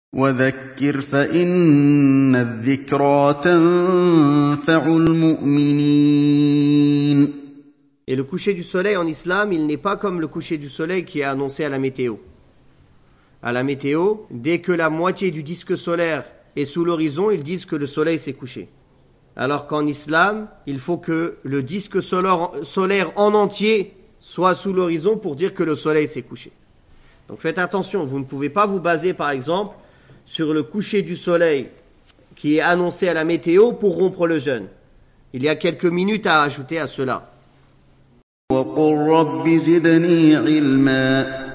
وذكر فإن الذكرى تنفع المؤمنين. Et le coucher du soleil en islam, il n'est pas comme le coucher du soleil qui est annoncé à la météo. À la météo, dès que la moitié du disque solaire est sous l'horizon, ils disent que le soleil s'est couché. Alors qu'en islam, il faut que le disque solaire en entier soit sous l'horizon pour dire que le soleil s'est couché. Donc faites attention, vous ne pouvez pas vous baser par exemple sur le coucher du soleil qui est annoncé à la météo pour rompre le jeûne. Il y a quelques minutes à ajouter à cela. وقل رب زدني علما